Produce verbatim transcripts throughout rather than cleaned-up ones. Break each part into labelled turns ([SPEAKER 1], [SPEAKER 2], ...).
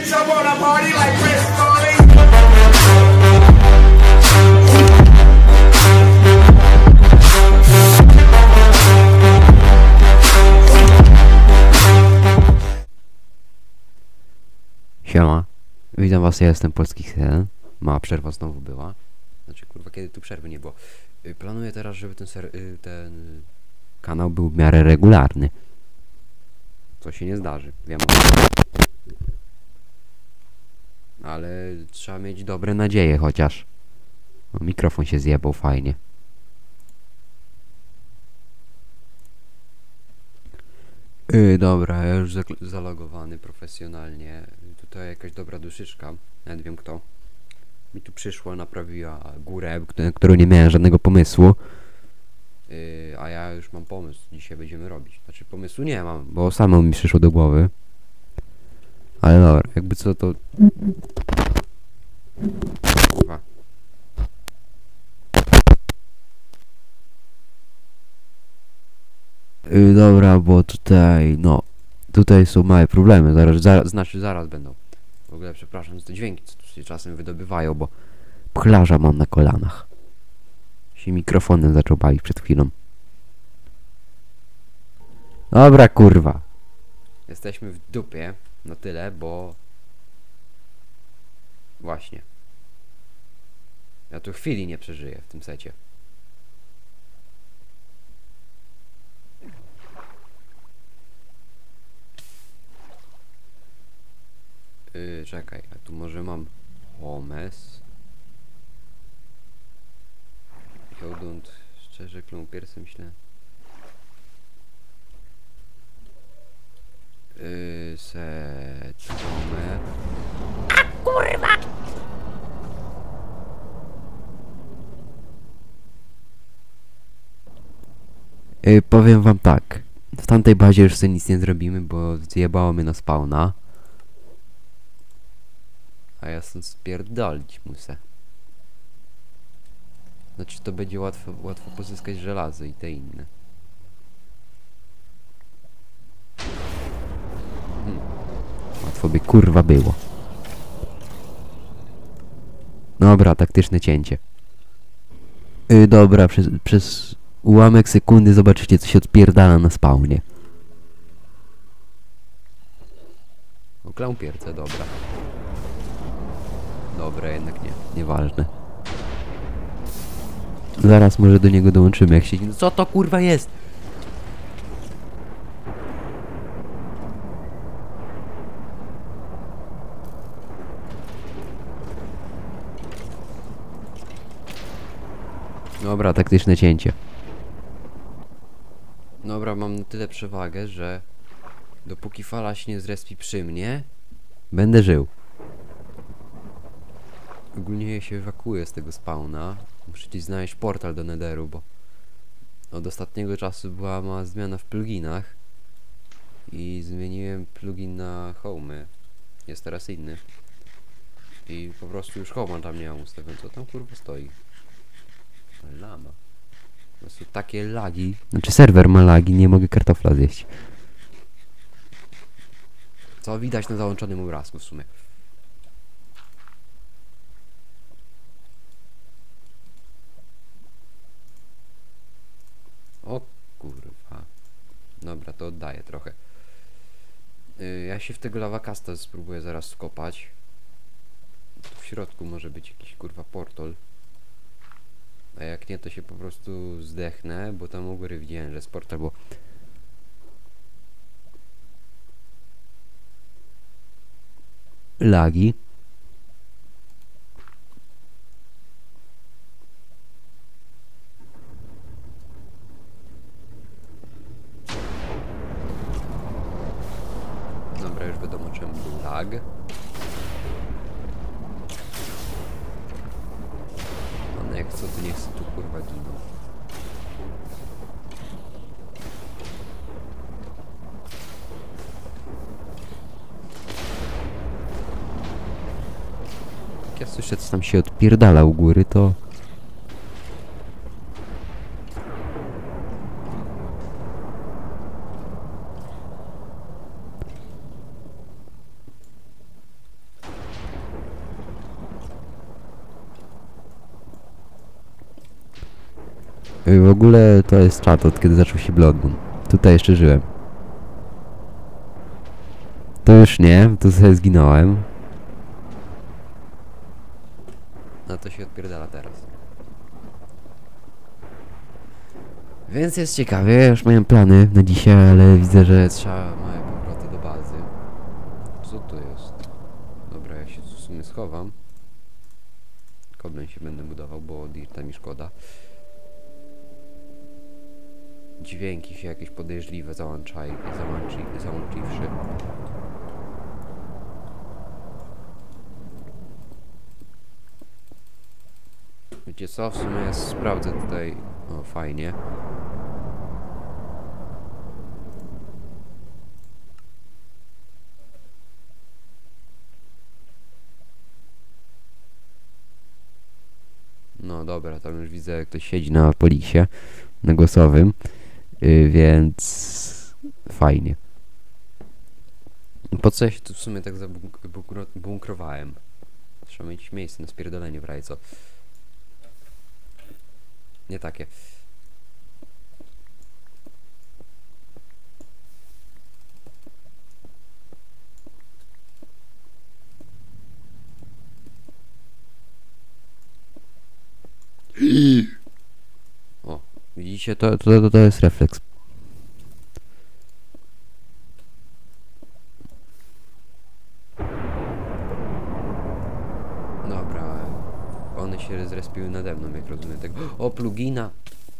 [SPEAKER 1] bitch, I wanna party like Chris Farley.
[SPEAKER 2] Siema, witam was, ja jestem Polski Sen. Mała przerwa znowu była. Znaczy kurwa, kiedy tu przerwy nie było. y, Planuję teraz, żeby ten, ser y, ten kanał był w miarę regularny. Co się nie zdarzy, wiem. Ale trzeba mieć dobre nadzieje chociaż. No, mikrofon się zjebał fajnie. Yy, dobra, ja już zalogowany profesjonalnie. Tutaj jakaś dobra duszyczka, nawet wiem kto mi tu przyszła, naprawiła górę, na którą nie miałem żadnego pomysłu. Yy, a ja już mam pomysł, co dzisiaj będziemy robić. Znaczy pomysłu nie mam, bo samo mi przyszło do głowy. Ale dobra, jakby co to... Kurwa. Yy, dobra, bo tutaj, no, tutaj są małe problemy, zaraz, zaraz, znaczy zaraz będą. W ogóle przepraszam za te dźwięki, co tu się czasem wydobywają, bo pchlarza mam na kolanach. Się mikrofonem zaczął bawić przed chwilą. Dobra, kurwa. Jesteśmy w dupie na tyle, bo... Właśnie. Ja tu chwili nie przeżyję w tym secie. Yy, czekaj, a tu może mam pomysł. Jodund, szczerze kląpiersem myślę. Yy, set, numer. A kurwa! Yy, powiem wam tak. W tamtej bazie już sobie nic nie zrobimy, bo zjebało mnie na spawna. A ja stąd spierdolić muszę. Znaczy to będzie łatwo, łatwo pozyskać żelazo i te inne. Hmm. Łatwo by kurwa było. Dobra, taktyczne cięcie. Yy, dobra, przez, przez ułamek sekundy zobaczycie, co się odpierdala na spawnie. O, kląpierce, dobra. Dobra, jednak nie. Nieważne. Zaraz może do niego dołączymy, jak się... No co to kurwa jest? Dobra, taktyczne cięcie. Dobra, mam na tyle przewagę, że dopóki fala się nie zrespi przy mnie, będę żył. Ogólnie ja się ewakuuję z tego spawna. Muszę gdzieś znaleźć portal do Netheru, bo od ostatniego czasu była mała zmiana w pluginach i zmieniłem plugin na Home. Jest teraz inny. I po prostu już Home'a tam nie mam ustawiony. Co tam kurwa stoi? Lama. To są takie lagi. Znaczy serwer ma lagi, nie mogę kartofla zjeść. Co widać na załączonym obrazku w sumie. O kurwa. Dobra, to oddaję trochę. Yy, ja się w tego lawakasta spróbuję zaraz skopać. Tu w środku może być jakiś kurwa portal. A jak nie, to się po prostu zdechnę, bo tam u góry widziałem, że jest portal, bo... Lagi. Dobra, już wiadomo czemu był lag. No jak co, to nie chcę tu kurwa giną. Jak ja słyszę, co tam się odpierdala u góry, to... Y, W ogóle to jest czat, od kiedy zaczął się Blood Moon. Tutaj jeszcze żyłem. To już nie, to sobie zginąłem. No to się odpierdala teraz. Więc jest ciekawie, już mają plany na dzisiaj, ale widzę, że trzeba małe powroty do bazy. Co to jest? Dobra, ja się tu w sumie schowam. Koblem się będę budował, bo dirta mi szkoda. Dźwięki się jakieś podejrzliwe załączaj, załączy, załączywszy. Wiecie co, w sumie ja sprawdzę tutaj. O, fajnie. No dobra, tam już widzę, jak ktoś siedzi na polisie, na głosowym, yy, więc fajnie. Po co ja się tu w sumie tak zabunkrowałem? Trzeba mieć miejsce na spierdolenie w razie co. Nie takie. O, widzicie, to, to, to jest refleks. Dobra, one się zrespiły nade mną, jak rozumiem tego. O, plugina!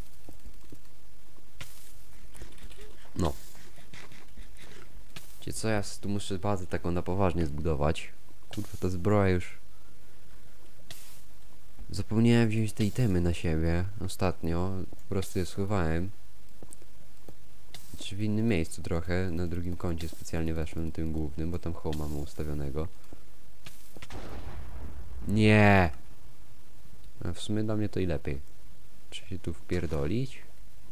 [SPEAKER 2] No. Wiecie co, ja tu muszę bazę taką na poważnie zbudować. Kurwa, ta zbroja już... Zapomniałem wziąć te itemy na siebie ostatnio, po prostu je schowałem. Czy w innym miejscu trochę, na drugim kącie specjalnie weszłem, tym głównym, bo tam home mamy ustawionego. Nie! A w sumie dla mnie to i lepiej. Czy się tu wpierdolić?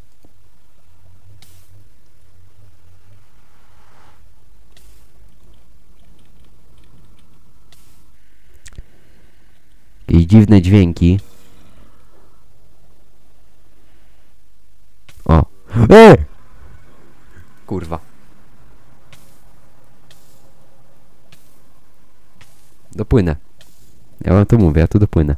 [SPEAKER 2] Jakieś dziwne dźwięki. O! Eee! Kurwa. Dopłynę. Ja wam to mówię, ja tu dopłynę.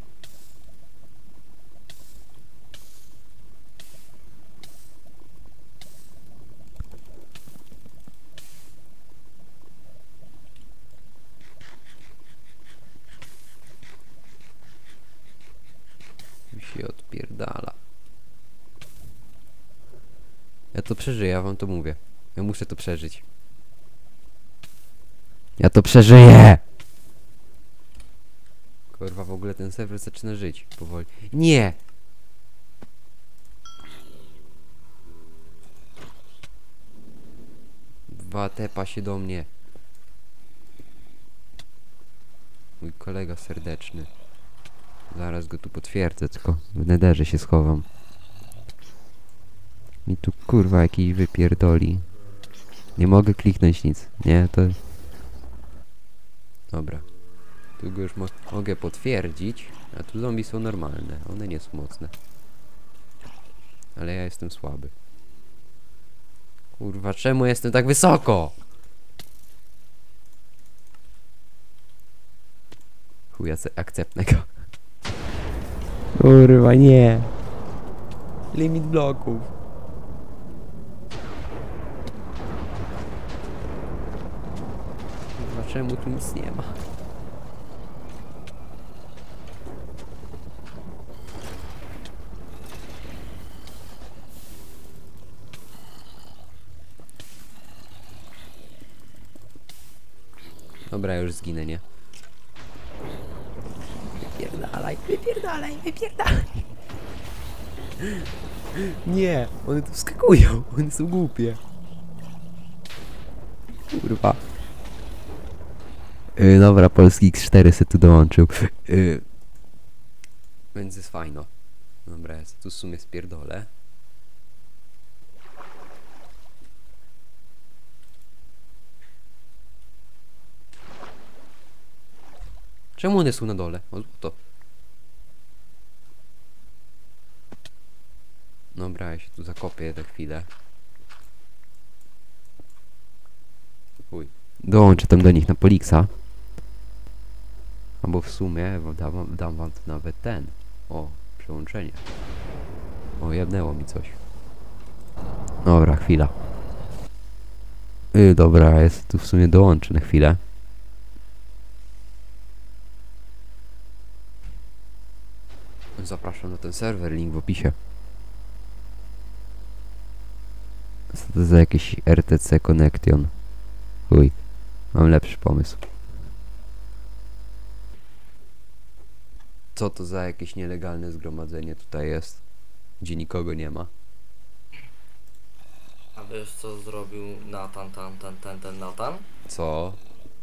[SPEAKER 2] Mi się odpierdala. Ja to przeżyję, ja wam to mówię. Ja muszę to przeżyć. Ja to przeżyję! Kurwa, w ogóle ten serwer zaczyna żyć powoli. Nie! Dwa tepa się do mnie. Mój kolega serdeczny. Zaraz go tu potwierdzę, tylko w nederze się schowam. Mi tu kurwa jakiś wypierdoli. Nie mogę kliknąć nic. Nie, to... Dobra. Tu go już mo mogę potwierdzić. A tu zombie są normalne. One nie są mocne. Ale ja jestem słaby. Kurwa, czemu jestem tak wysoko? Chuja, akceptnę go. Kurwa, nie. Limit bloków. Kurwa, czemu tu nic nie ma? Dobra, już zginę, nie? Wypierdalaj, wypierdalaj, wypierdalaj. Nie, one tu wskakują, one są głupie. Kurwa. Yy, dobra, polski X cztery se tu dołączył. Yy. Więc jest fajno. Dobra, ja tu w sumie spierdolę. Czemu one są na dole? O, to. Dobra, ja się tu zakopię za chwilę. Uj. Dołączę tam do nich na Poliksa. Albo w sumie dam, dam wam tu nawet ten. O, przełączenie. O, jebnęło mi coś. Dobra, chwila. Yy, dobra, ja tu w sumie dołączę na chwilę. Zapraszam na ten serwer, link w opisie. Co to za jakiś R T C Connection? Uj, mam lepszy pomysł. Co to za jakieś nielegalne zgromadzenie tutaj jest? Gdzie nikogo nie ma.
[SPEAKER 3] A wiesz co zrobił Nathan, ten, ten, ten, ten Nathan?
[SPEAKER 2] Co?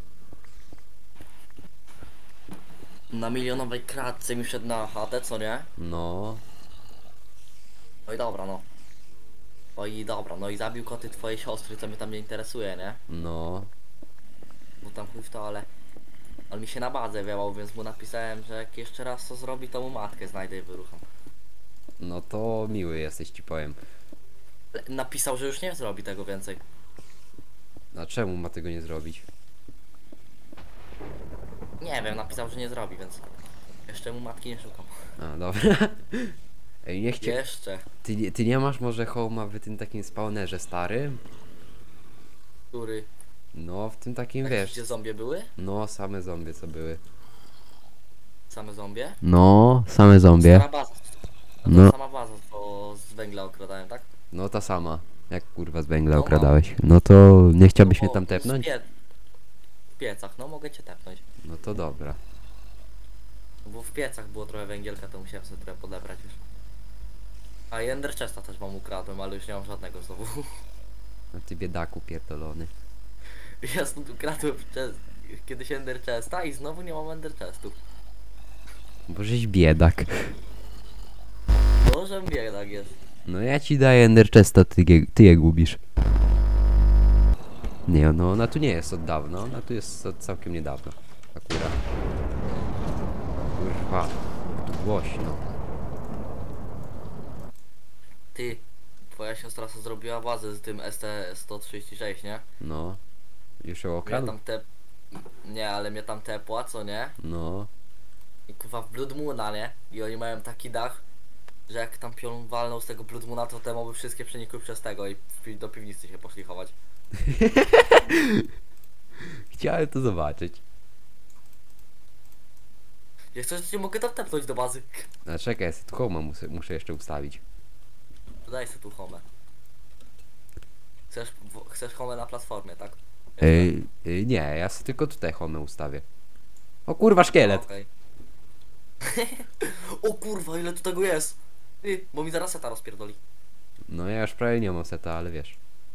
[SPEAKER 3] Na milionowej kratce mi wszedł na chatę, co nie?
[SPEAKER 2] No.
[SPEAKER 3] No i dobra, no. No i dobra, no i zabił koty twojej siostry, co mnie tam nie interesuje, nie?
[SPEAKER 2] No.
[SPEAKER 3] Bo tam chuj w to, ale... On mi się na bazę wiałał, więc mu napisałem, że jak jeszcze raz to zrobi, to mu matkę znajdę i wyrucham.
[SPEAKER 2] No to miły jesteś, ci powiem.
[SPEAKER 3] Ale napisał, że już nie zrobi tego więcej.
[SPEAKER 2] A czemu ma tego nie zrobić?
[SPEAKER 3] Nie wiem, napisał, że nie zrobi, więc... Jeszcze mu matki nie szukam.
[SPEAKER 2] A, dobra. Ej, niech cię...
[SPEAKER 3] Jeszcze.
[SPEAKER 2] Ty, nie- ty nie masz może Homa w tym takim spawnerze starym?
[SPEAKER 3] Który?
[SPEAKER 2] No, w tym takim,
[SPEAKER 3] Taki,
[SPEAKER 2] wiesz...
[SPEAKER 3] gdzie zombie były?
[SPEAKER 2] No, same zombie co były.
[SPEAKER 3] Same zombie?
[SPEAKER 2] No, same zombie.
[SPEAKER 3] Stara baza. A to
[SPEAKER 2] No.
[SPEAKER 3] sama baza, to z węgla okradałem, tak?
[SPEAKER 2] No ta sama. Jak kurwa z węgla
[SPEAKER 3] No,
[SPEAKER 2] okradałeś. No to nie chciałbyś
[SPEAKER 3] No
[SPEAKER 2] mnie
[SPEAKER 3] bo
[SPEAKER 2] tam
[SPEAKER 3] w
[SPEAKER 2] tepnąć?
[SPEAKER 3] pie- W piecach, no mogę cię tepnąć.
[SPEAKER 2] No to dobra.
[SPEAKER 3] Bo w piecach było trochę węgielka, to musiałem sobie trochę podebrać już. A i Ender Chesta też wam ukradłem, ale już nie mam żadnego znowu.
[SPEAKER 2] No ty biedaku pierdolony.
[SPEAKER 3] Ja stąd ukradłem przez... kiedyś Ender Chesta i znowu nie mam Ender Chestu.
[SPEAKER 2] Bo żeś biedak.
[SPEAKER 3] Boże, biedak jest.
[SPEAKER 2] No ja ci daję Ender Chesta, ty, je- ty je gubisz. Nie, no ona tu nie jest od dawna, ona tu jest od całkiem niedawno. Akurat. Kurwa, tu głośno.
[SPEAKER 3] Ty, twoja siostra co zrobiła bazę z tym S T sto trzydzieści sześć, nie?
[SPEAKER 2] No. Już ją
[SPEAKER 3] Mnie
[SPEAKER 2] okradł?
[SPEAKER 3] tam te... Nie, ale mnie tam tepła, co nie?
[SPEAKER 2] No.
[SPEAKER 3] I kurwa w Blood Moona, nie? I oni mają taki dach, że jak tam pion walnął z tego Blood Moona, to te moby wszystkie przenikły przez tego i w pi- do piwnicy się poszli chować.
[SPEAKER 2] Chciałem to zobaczyć.
[SPEAKER 3] Jak coś, to cię mogę tam tepnąć do bazy.
[SPEAKER 2] A czekaj, ja sobie tu Homa muszę, muszę jeszcze ustawić.
[SPEAKER 3] To daj sobie tu homę. Chcesz, w- chcesz homę na platformie, tak?
[SPEAKER 2] Ej, ej, nie, ja sobie tylko tutaj Homę ustawię. O kurwa, szkielet!
[SPEAKER 3] Okej. O kurwa, ile tu tego jest! Ty, bo mi zaraz seta rozpierdoli.
[SPEAKER 2] No ja już prawie nie mam seta, ale wiesz.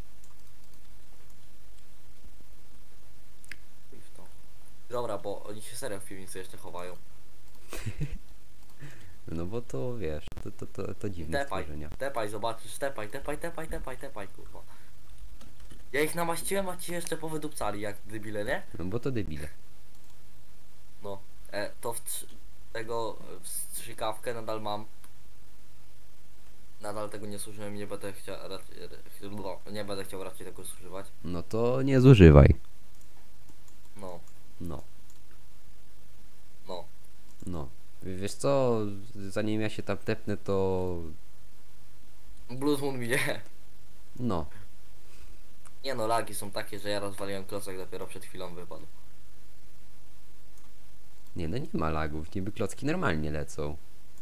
[SPEAKER 3] Chuj w to. Dobra, bo oni się serio w piwnicy jeszcze chowają.
[SPEAKER 2] No bo to wiesz, to, to, to, to dziwne
[SPEAKER 3] Tepaj,
[SPEAKER 2] stworzenia.
[SPEAKER 3] tepaj, zobaczysz, tepaj, tepaj, tepaj, tepaj, tepaj, kurwa. Ja ich namaściłem, a ci jeszcze powydupcali jak debile, nie?
[SPEAKER 2] No bo to debile.
[SPEAKER 3] No, e, to w trzy, tego e, w strzykawkę nadal mam. Nadal tego nie zużyłem i nie będę chciał raczej, ra- nie będę chciał raczej tego zużywać.
[SPEAKER 2] No to nie zużywaj.
[SPEAKER 3] No,
[SPEAKER 2] No,
[SPEAKER 3] no.
[SPEAKER 2] no. Wiesz co, zanim ja się tam tepnę, to...
[SPEAKER 3] Blues Moon mi nie.
[SPEAKER 2] No.
[SPEAKER 3] Nie no, lagi są takie, że ja rozwaliłem klocek dopiero przed chwilą wypadł.
[SPEAKER 2] Nie, no nie ma lagów, niby klocki normalnie lecą.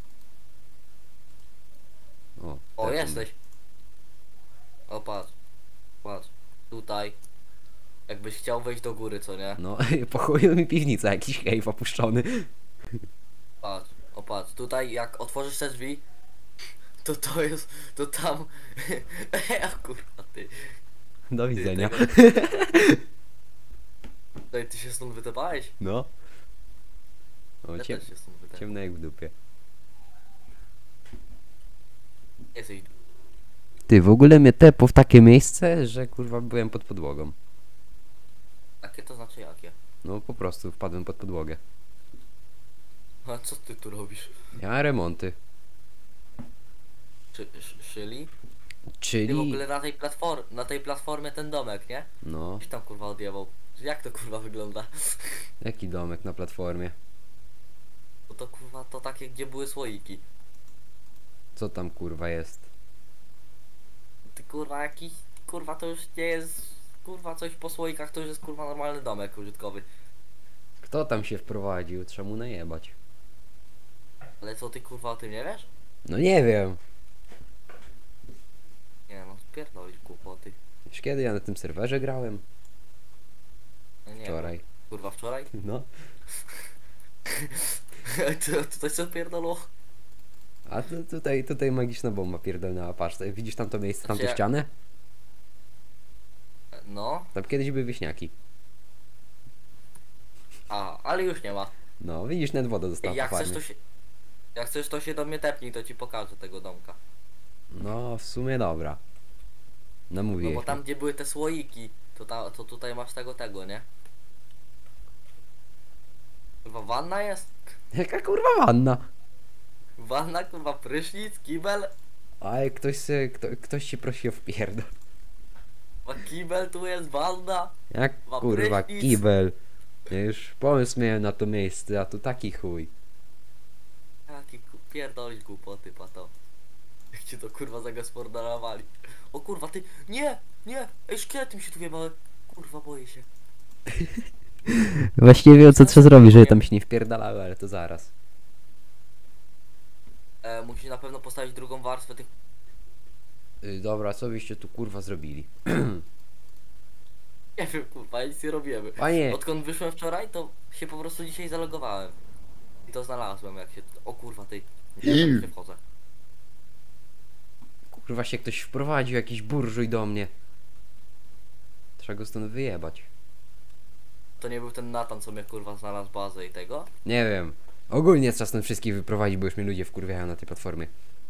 [SPEAKER 2] O,
[SPEAKER 3] O,
[SPEAKER 2] tepnę.
[SPEAKER 3] jesteś. O, patrz. Patrz. Tutaj. Jakbyś chciał wejść do góry, co nie?
[SPEAKER 2] No, po chuju mi piwnica, jakiś cave opuszczony.
[SPEAKER 3] Patrz. O, patrz. Tutaj jak otworzysz te drzwi, to to jest, to tam... A kurwa, ty.
[SPEAKER 2] Do
[SPEAKER 3] Ty,
[SPEAKER 2] widzenia.
[SPEAKER 3] tego- Tutaj ty się stąd wytepałeś?
[SPEAKER 2] No. O,
[SPEAKER 3] Ja
[SPEAKER 2] ciem,
[SPEAKER 3] też się stąd wytepałem.
[SPEAKER 2] ciemno jak w dupie.
[SPEAKER 3] Jesteś...
[SPEAKER 2] Ty, w ogóle mnie tepło w takie miejsce, że kurwa byłem pod podłogą.
[SPEAKER 3] Takie to znaczy jakie?
[SPEAKER 2] No po prostu wpadłem pod podłogę.
[SPEAKER 3] A co ty tu robisz?
[SPEAKER 2] Ja remonty.
[SPEAKER 3] Szy, szy, szyli? Ty w
[SPEAKER 2] Czyli...
[SPEAKER 3] ogóle na tej platform, na tej platformie ten domek, nie?
[SPEAKER 2] No,
[SPEAKER 3] Gdzieś tam kurwa odjebał. Jak to kurwa wygląda?
[SPEAKER 2] jaki domek na platformie?
[SPEAKER 3] Bo to kurwa to takie, gdzie były słoiki.
[SPEAKER 2] Co tam kurwa jest?
[SPEAKER 3] Ty kurwa jakiś, kurwa to już nie jest, kurwa coś po słoikach to już jest kurwa normalny domek użytkowy.
[SPEAKER 2] Kto tam się wprowadził? Trzeba mu najebać.
[SPEAKER 3] Ale co ty kurwa o tym nie wiesz?
[SPEAKER 2] No nie wiem.
[SPEAKER 3] Nie no, spierdolić głupoty.
[SPEAKER 2] Wiesz kiedy ja na tym serwerze grałem?
[SPEAKER 3] No nie
[SPEAKER 2] Wczoraj.
[SPEAKER 3] wiem. Kurwa wczoraj?
[SPEAKER 2] No.
[SPEAKER 3] to, to coś co pierdolło?
[SPEAKER 2] A tu, tutaj, tutaj magiczna bomba pierdolnęła, patrz, tutaj widzisz tamto miejsce, tamtą
[SPEAKER 3] Znaczy,
[SPEAKER 2] ścianę?
[SPEAKER 3] No,
[SPEAKER 2] Tam kiedyś były wieśniaki.
[SPEAKER 3] a, ale już nie ma.
[SPEAKER 2] No, widzisz, net woda została
[SPEAKER 3] Ej, jak
[SPEAKER 2] po
[SPEAKER 3] chcesz
[SPEAKER 2] farmie.
[SPEAKER 3] to się, jak chcesz to się do mnie tepnij, to ci pokażę tego domka.
[SPEAKER 2] No, w sumie dobra.
[SPEAKER 3] No
[SPEAKER 2] Namówiłeś
[SPEAKER 3] bo tam
[SPEAKER 2] mnie.
[SPEAKER 3] gdzie były te słoiki, to, ta, to tutaj masz tego, tego, nie? Kurwa wanna jest?
[SPEAKER 2] Jaka kurwa wanna?
[SPEAKER 3] Wanna, kurwa prysznic, kibel?
[SPEAKER 2] A jak ktoś se, kto, ktoś się prosi o wpierdol.
[SPEAKER 3] Ma kibel, tu jest wanna.
[SPEAKER 2] Jak
[SPEAKER 3] Ma
[SPEAKER 2] kurwa
[SPEAKER 3] prysznic.
[SPEAKER 2] kibel. Ja już pomysł miałem na to miejsce, a tu taki chuj.
[SPEAKER 3] Jaki ku- pierdolić głupoty, pato. Jak ci to kurwa zagospodarowali. O kurwa ty, nie, nie, ej szkielety mi się tu wjebały. Kurwa boję się.
[SPEAKER 2] Właśnie wiem co trzeba zrobić, żeby tam się nie wpierdalały, ale to zaraz.
[SPEAKER 3] E, musisz na pewno postawić drugą warstwę tych.
[SPEAKER 2] Yy, dobra, co byście tu kurwa zrobili?
[SPEAKER 3] Nie wiem kurwa, nic nie robimy.
[SPEAKER 2] Panie!
[SPEAKER 3] Odkąd wyszłem wczoraj, to się po prostu dzisiaj zalogowałem. I to znalazłem jak się. O kurwa ty. Nie wiem, jak się wchodzę.
[SPEAKER 2] Kurwa się ktoś wprowadził, jakiś burżuj do mnie. Trzeba go stąd wyjebać.
[SPEAKER 3] To nie był ten Natan, co mnie kurwa znalazł bazę i tego?
[SPEAKER 2] Nie wiem. Ogólnie trzeba stąd wszystkich wyprowadzić, bo już mnie ludzie wkurwiają na tej platformie.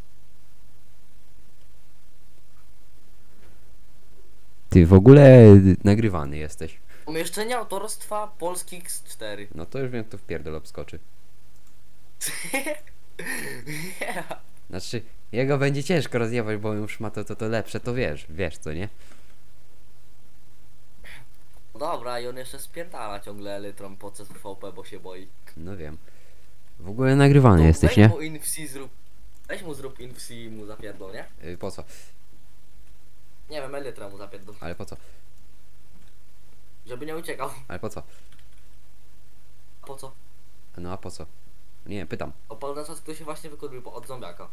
[SPEAKER 2] Ty w ogóle nagrywany jesteś.
[SPEAKER 3] Umieszczenie autorstwa Polski X cztery.
[SPEAKER 2] No to już wiem, kto w pierdol obskoczy.
[SPEAKER 3] Yeah.
[SPEAKER 2] Znaczy, jego będzie ciężko rozjebać, bo już ma to, to, to lepsze, to wiesz, wiesz co, nie?
[SPEAKER 3] No dobra, i on jeszcze spierdala ciągle elytrom po C V P, bo się boi.
[SPEAKER 2] No wiem. W ogóle nagrywany
[SPEAKER 3] To
[SPEAKER 2] jesteś,
[SPEAKER 3] weź
[SPEAKER 2] nie?
[SPEAKER 3] mu infsi zrób. Weź mu zrób infsi i mu zapierdol, nie?
[SPEAKER 2] Yy, po co?
[SPEAKER 3] Nie wiem, elytra mu zapierdol.
[SPEAKER 2] Ale po co?
[SPEAKER 3] Żeby nie uciekał.
[SPEAKER 2] Ale po co?
[SPEAKER 3] Po co?
[SPEAKER 2] No a po co? Nie wiem, pytam.
[SPEAKER 3] O pan na czas, kto się właśnie wykurwił po- od zombiaka.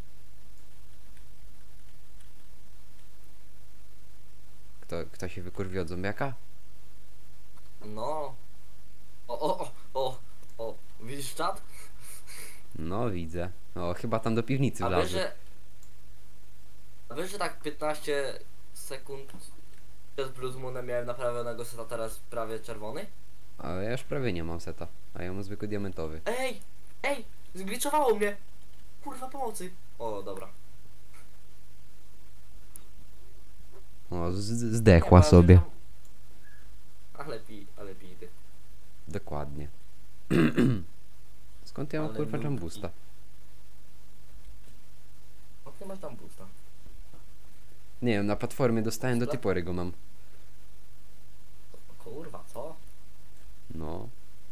[SPEAKER 2] Kto, kto się wykurwi od zombiaka?
[SPEAKER 3] No. O, o, o, o, o. Widzisz czat?
[SPEAKER 2] No widzę. O, chyba tam do piwnicy
[SPEAKER 3] A wiesz,
[SPEAKER 2] wlazły.
[SPEAKER 3] że... A wiesz, że tak piętnaście sekund przed Blood Moonem miałem naprawionego seta, teraz prawie czerwony?
[SPEAKER 2] Ale ja już prawie nie mam seta. A ja mam zwykły diamentowy.
[SPEAKER 3] Ej! Ej! Zgliczowało mnie! Kurwa pomocy! O, dobra.
[SPEAKER 2] O, z- z-
[SPEAKER 3] Nie,
[SPEAKER 2] zdechła
[SPEAKER 3] bo ja
[SPEAKER 2] sobie.
[SPEAKER 3] wiem, tam- Ale pij, ale pij ty.
[SPEAKER 2] Dokładnie. Skąd ja mam
[SPEAKER 3] Ale
[SPEAKER 2] kurwa
[SPEAKER 3] nubki.
[SPEAKER 2] jambusta?
[SPEAKER 3] O, ty masz tam busta.
[SPEAKER 2] Nie wiem, na platformie dostałem, do tej pory go mam.
[SPEAKER 3] O, kurwa, co?
[SPEAKER 2] No.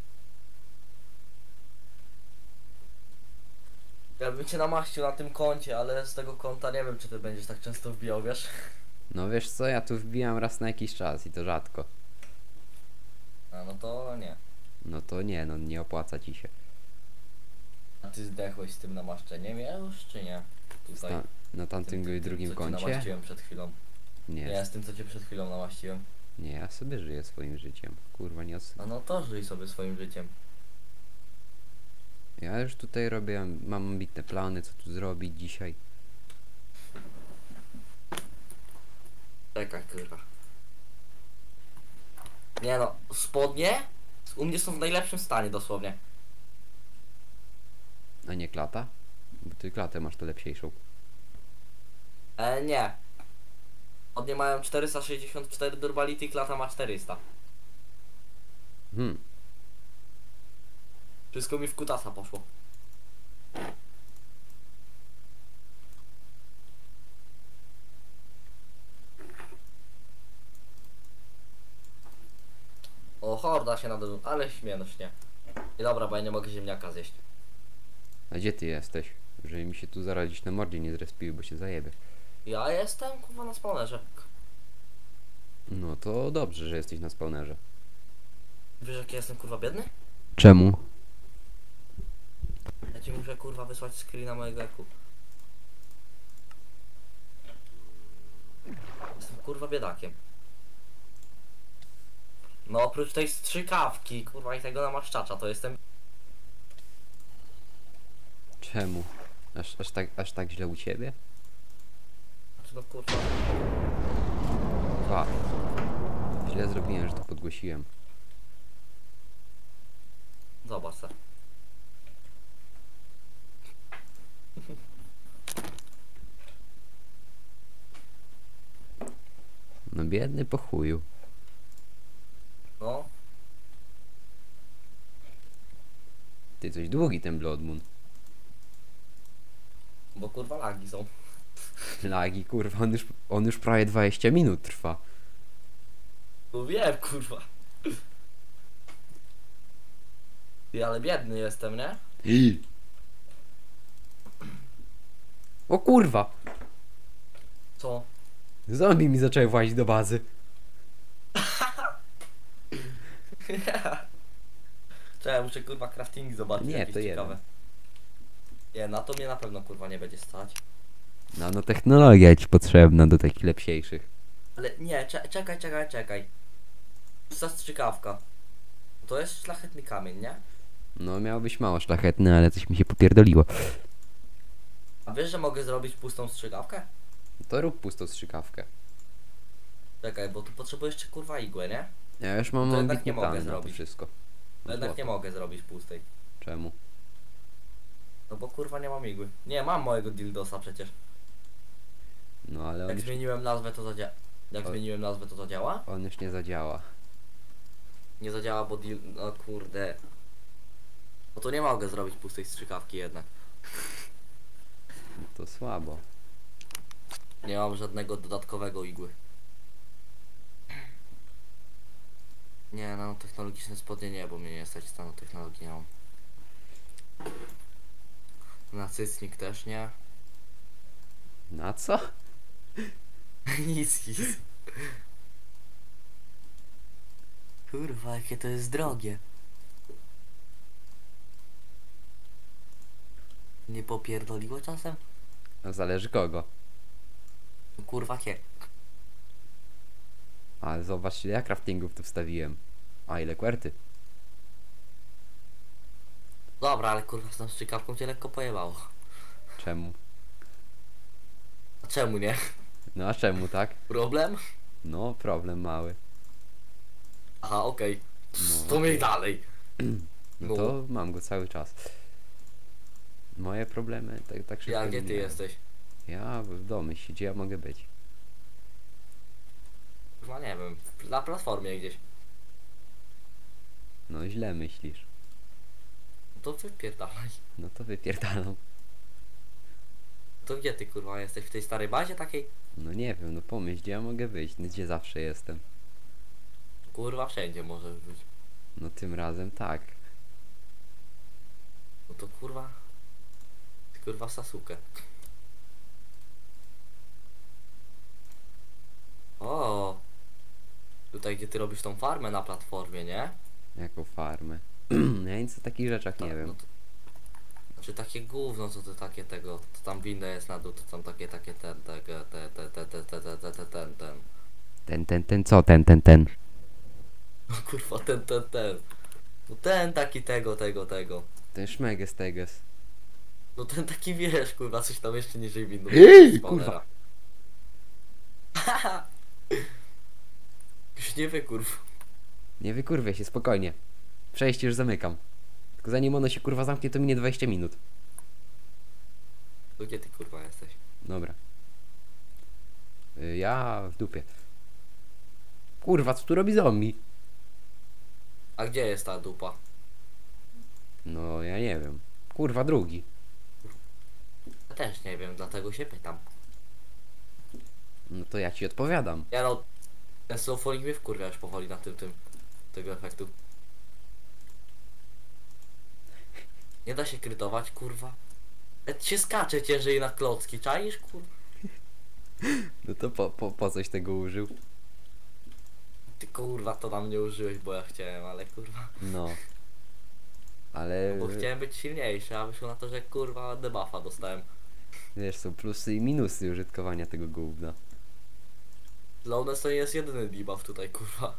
[SPEAKER 3] Ja bym cię namaścił na tym koncie, ale z tego konta nie wiem, czy ty będziesz tak często wbijał, wiesz?
[SPEAKER 2] No wiesz co, ja tu wbijam raz na jakiś czas i to rzadko.
[SPEAKER 3] A no to nie.
[SPEAKER 2] No to nie, no nie opłaca ci się.
[SPEAKER 3] A ty zdechłeś z tym namaszczeniem już, czy nie? Tutaj.
[SPEAKER 2] Sta- na tamtym
[SPEAKER 3] tym, tym,
[SPEAKER 2] drugim
[SPEAKER 3] co cię
[SPEAKER 2] koncie?
[SPEAKER 3] namaściłem przed chwilą.
[SPEAKER 2] Nie,
[SPEAKER 3] Nie, z tym co cię przed chwilą namaściłem.
[SPEAKER 2] nie, ja sobie żyję swoim życiem. Kurwa, nie os...
[SPEAKER 3] A no to żyj sobie swoim życiem.
[SPEAKER 2] Ja już tutaj robię, mam ambitne plany, co tu zrobić dzisiaj.
[SPEAKER 3] Czekaj, kurwa. Nie no, spodnie u mnie są w najlepszym stanie dosłownie.
[SPEAKER 2] A nie klata? Bo ty klatę masz to lepsiejszą.
[SPEAKER 3] E, nie. Spodnie mają czterysta sześćdziesiąt cztery durability, klata ma czterysta.
[SPEAKER 2] Hmm.
[SPEAKER 3] Wszystko mi w kutasa poszło. horda się nade, ale śmiesznie. I dobra, bo ja nie mogę ziemniaka zjeść.
[SPEAKER 2] A gdzie ty jesteś? Żeby mi się tu zaraz gdzieś na mordzie nie zrespiły, bo się zajebie.
[SPEAKER 3] Ja jestem kurwa na spawnerze.
[SPEAKER 2] No to dobrze, że jesteś na spawnerze.
[SPEAKER 3] Wiesz jak ja jestem kurwa biedny?
[SPEAKER 2] Czemu?
[SPEAKER 3] Ja ci muszę kurwa wysłać screena mojego eku. Jestem kurwa biedakiem. No oprócz tej strzykawki, kurwa i tego namaszczacza, to jestem...
[SPEAKER 2] Czemu? Aż, aż, tak, aż tak źle u ciebie?
[SPEAKER 3] Znaczy no kurwa...
[SPEAKER 2] Dwa. Źle zrobiłem, że to podgłosiłem.
[SPEAKER 3] Zobacz se.
[SPEAKER 2] No biedny po chuju.
[SPEAKER 3] No.
[SPEAKER 2] Ty coś długi ten Blood Moon.
[SPEAKER 3] Bo kurwa lagi są.
[SPEAKER 2] Lagi, kurwa, on już, on już prawie dwadzieścia minut trwa.
[SPEAKER 3] No wiem kurwa. Ty, ale biedny jestem, nie?
[SPEAKER 2] I. O kurwa!
[SPEAKER 3] Co?
[SPEAKER 2] Zombie mi zaczęły włazić do bazy.
[SPEAKER 3] Czekaj, muszę kurwa crafting zobaczyć.
[SPEAKER 2] Nie,
[SPEAKER 3] jakieś
[SPEAKER 2] to
[SPEAKER 3] ciekawe.
[SPEAKER 2] jeden.
[SPEAKER 3] Nie, na to mnie na pewno kurwa nie będzie stać.
[SPEAKER 2] Nanotechnologia ci potrzebna do takich lepsiejszych.
[SPEAKER 3] Ale nie, cze czekaj, czekaj, czekaj. Zastrzykawka. To jest szlachetny kamień, nie?
[SPEAKER 2] No miał być mało szlachetny, ale coś mi się popierdoliło.
[SPEAKER 3] A wiesz, że mogę zrobić pustą strzykawkę?
[SPEAKER 2] To rób pustą strzykawkę.
[SPEAKER 3] Czekaj, bo tu potrzebuję jeszcze kurwa igłę, nie?
[SPEAKER 2] Ja już mam
[SPEAKER 3] To jednak
[SPEAKER 2] ambitne
[SPEAKER 3] nie mogę
[SPEAKER 2] plany na to
[SPEAKER 3] zrobić.
[SPEAKER 2] wszystko.
[SPEAKER 3] To jednak
[SPEAKER 2] Złoto.
[SPEAKER 3] nie mogę zrobić pustej.
[SPEAKER 2] Czemu?
[SPEAKER 3] No bo kurwa nie mam igły. Nie, mam mojego dildosa przecież.
[SPEAKER 2] No ale on
[SPEAKER 3] Jak
[SPEAKER 2] już,
[SPEAKER 3] zmieniłem nazwę to zadziała. Jak
[SPEAKER 2] O.
[SPEAKER 3] zmieniłem nazwę to zadziała?
[SPEAKER 2] on już nie zadziała.
[SPEAKER 3] Nie zadziała, bo dil... No kurde. No to nie mogę zrobić pustej strzykawki jednak.
[SPEAKER 2] To słabo.
[SPEAKER 3] Nie mam żadnego dodatkowego igły. Nie, nanotechnologiczne spodnie nie, bo mnie nie stać z nanotechnologii, nie mam. Na cycnik też nie.
[SPEAKER 2] Na co?
[SPEAKER 3] Nic, nic. Kurwa, jakie to jest drogie. Nie popierdoliło czasem?
[SPEAKER 2] No zależy kogo.
[SPEAKER 3] Kurwa, kie.
[SPEAKER 2] Ale zobacz ile ja craftingów tu wstawiłem. A ile kwerty?
[SPEAKER 3] Dobra, ale kurwa z tą strzykawką cię lekko pojebało.
[SPEAKER 2] Czemu?
[SPEAKER 3] A czemu nie?
[SPEAKER 2] No a czemu tak?
[SPEAKER 3] Problem?
[SPEAKER 2] No problem mały.
[SPEAKER 3] Aha, okej.
[SPEAKER 2] No,
[SPEAKER 3] To miej dalej.
[SPEAKER 2] No
[SPEAKER 3] No.
[SPEAKER 2] to mam go cały czas. Moje problemy tak, tak szybko
[SPEAKER 3] Ja,
[SPEAKER 2] nie
[SPEAKER 3] gdzie ty
[SPEAKER 2] miałem.
[SPEAKER 3] jesteś?
[SPEAKER 2] Ja w domu się, gdzie ja mogę być?
[SPEAKER 3] Kurwa, nie wiem. Na platformie gdzieś.
[SPEAKER 2] No źle myślisz.
[SPEAKER 3] No to wypierdalaj.
[SPEAKER 2] No to wypierdalam.
[SPEAKER 3] To gdzie ty kurwa jesteś? W tej starej bazie takiej?
[SPEAKER 2] No nie wiem, no pomyśl gdzie ja mogę być, no gdzie zawsze jestem.
[SPEAKER 3] Kurwa wszędzie możesz być.
[SPEAKER 2] No tym razem tak.
[SPEAKER 3] No to kurwa. Kurwa Sasuke. O. Tutaj gdzie ty robisz tą farmę na platformie, nie?
[SPEAKER 2] Jaką farmę. Ja nic o takich rzeczach nie
[SPEAKER 3] Tak,
[SPEAKER 2] wiem.
[SPEAKER 3] no to, znaczy takie gówno, co to takie tego, to tam winda jest na dół, to tam takie, takie ten, takie, te, te, te, te, te, te, te, te, ten, ten.
[SPEAKER 2] Ten, ten, ten, co? Ten, ten, ten.
[SPEAKER 3] No kurwa, ten, ten, ten. No ten taki tego, tego, tego.
[SPEAKER 2] Ten szmeges teges.
[SPEAKER 3] No ten taki wiesz, kurwa, coś tam jeszcze niżej windą.
[SPEAKER 2] Ej,
[SPEAKER 3] Spawnera. Już nie wykurw.
[SPEAKER 2] Nie wykurwię się, spokojnie. Przejście już zamykam. Tylko zanim ono się kurwa zamknie, to minie dwadzieścia minut.
[SPEAKER 3] To gdzie ty kurwa jesteś?
[SPEAKER 2] Dobra. Y, Ja w dupie. Kurwa, co tu robi zombie?
[SPEAKER 3] A gdzie jest ta dupa?
[SPEAKER 2] No, ja nie wiem. Kurwa, drugi.
[SPEAKER 3] Ja też nie wiem, dlatego się pytam.
[SPEAKER 2] No to ja ci odpowiadam.
[SPEAKER 3] Ja no, ten sofonik mnie wkurwia już powoli na tym, tym, tego efektu. Nie da się krytować, kurwa. E, się skacze ciężej na klocki, czaisz, kurwa?
[SPEAKER 2] No to po, po, po coś tego użył?
[SPEAKER 3] Ty kurwa to na mnie użyłeś, bo ja chciałem, ale kurwa.
[SPEAKER 2] No. Ale
[SPEAKER 3] Bo chciałem być silniejszy, a wyszło na to, że kurwa debuffa dostałem.
[SPEAKER 2] wiesz, są plusy i minusy użytkowania tego gówna.
[SPEAKER 3] Slowness to nie jest jedyny debuff tutaj, kurwa.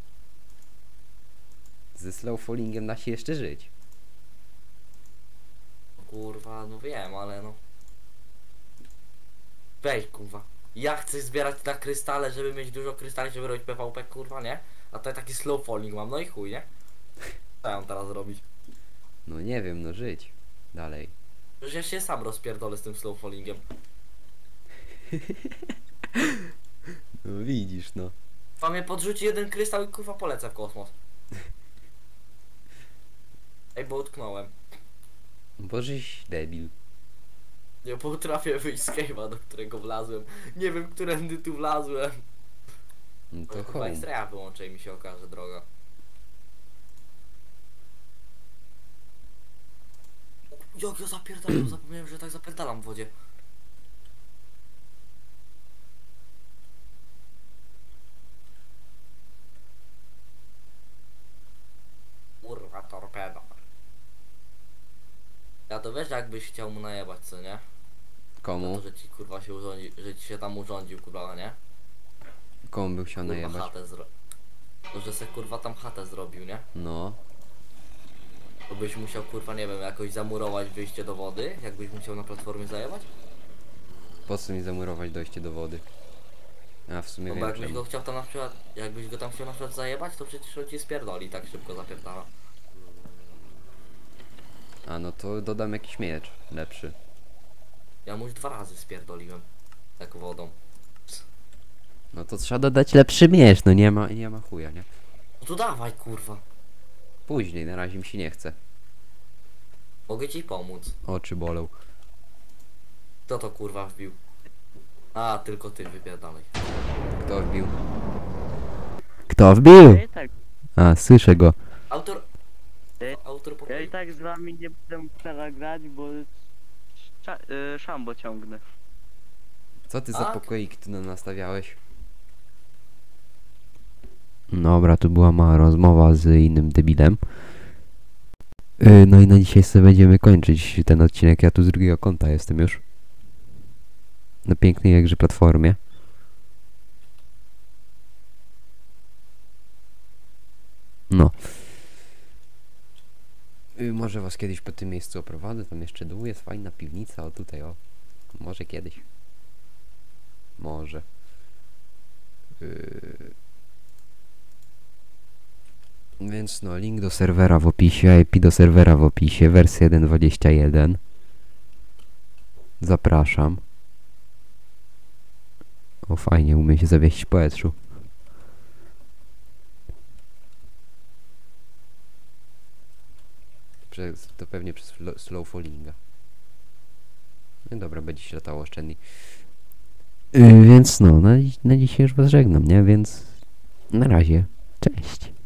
[SPEAKER 2] Ze slow fallingiem da się jeszcze żyć.
[SPEAKER 3] No kurwa, no wiem, ale no. Weź kurwa. Ja chcę zbierać na krystale, żeby mieć dużo krystali, żeby robić P V P, kurwa, nie? A tutaj taki slow falling mam, no i chuj, nie? Co ja mam teraz robić?
[SPEAKER 2] No nie wiem, no żyć. Dalej.
[SPEAKER 3] Przecież ja się sam rozpierdolę z tym slow fallingiem.
[SPEAKER 2] No widzisz, no.
[SPEAKER 3] A mnie podrzuci jeden krystal i kurwa polecę w kosmos. Ej, bo utknąłem.
[SPEAKER 2] Bożyś debil.
[SPEAKER 3] Nie potrafię wyjść z cave'a, do którego wlazłem. Nie wiem, którędy tu wlazłem.
[SPEAKER 2] No
[SPEAKER 3] To
[SPEAKER 2] to
[SPEAKER 3] chyba
[SPEAKER 2] home.
[SPEAKER 3] ekstra wyłączę i mi się okaże droga. Jak ja zapierdalam, zapomniałem, że tak zapierdalam w wodzie. Kurwa torpeda. Ja to wiesz, jakbyś chciał mu najebać, co nie? Za
[SPEAKER 2] Komu?
[SPEAKER 3] to, że ci kurwa się urządzi, że ci się tam urządził, kurwa, nie?
[SPEAKER 2] Komu był chciał
[SPEAKER 3] Kurwa
[SPEAKER 2] najebać?
[SPEAKER 3] chatę zro... To, że se kurwa tam chatę zrobił, nie?
[SPEAKER 2] No.
[SPEAKER 3] To byś musiał kurwa, nie wiem, jakoś zamurować wyjście do wody, jakbyś musiał na platformie zajebać.
[SPEAKER 2] Po co mi zamurować dojście do wody? A w sumie
[SPEAKER 3] No bo
[SPEAKER 2] wiem
[SPEAKER 3] jakbyś
[SPEAKER 2] czemu.
[SPEAKER 3] go chciał tam na przykład, jakbyś go tam chciał na przykład zajebać, to przecież on ci spierdoli, tak szybko zapierdala.
[SPEAKER 2] A no to dodam jakiś miecz lepszy.
[SPEAKER 3] Ja mu już dwa razy spierdoliłem. Tak wodą.
[SPEAKER 2] No to trzeba dodać lepszy miecz, no nie ma, nie ma chuja, nie?
[SPEAKER 3] No to dawaj kurwa.
[SPEAKER 2] Później, na razie mi się nie chce.
[SPEAKER 3] Mogę ci pomóc.
[SPEAKER 2] Oczy bolą.
[SPEAKER 3] Kto to kurwa wbił? A, tylko ty wypierdalaj.
[SPEAKER 2] Kto wbił? Kto wbił?
[SPEAKER 4] Ja i tak,
[SPEAKER 2] A, słyszę go.
[SPEAKER 3] Autor...
[SPEAKER 4] Ej,
[SPEAKER 3] Autor
[SPEAKER 4] ja
[SPEAKER 3] pokoju.
[SPEAKER 4] i tak z wami nie będę teraz grać, bo sza, y, szambo ciągnę.
[SPEAKER 2] Co ty za
[SPEAKER 3] A?
[SPEAKER 2] pokoik tu nam nastawiałeś? Dobra, tu była mała rozmowa z innym debilem. Yy, no i na dzisiaj sobie będziemy kończyć ten odcinek. Ja tu z drugiego konta jestem już. Na pięknej jakże platformie. No. Yy, może was kiedyś po tym miejscu oprowadzę. Tam jeszcze dół jest fajna piwnica. O tutaj, o. Może kiedyś. Może. Yy... Więc no, link do serwera w opisie, I P do serwera w opisie, wersja jeden dwadzieścia jeden. Zapraszam. O fajnie, umie się zawiesić w powietrzu. Przez, to pewnie przez flo- slow fallinga. No dobra, będzie się latało oszczędniej. Yy, więc no, na, dzi- na dzisiaj już was żegnam, nie? Więc na razie. Cześć.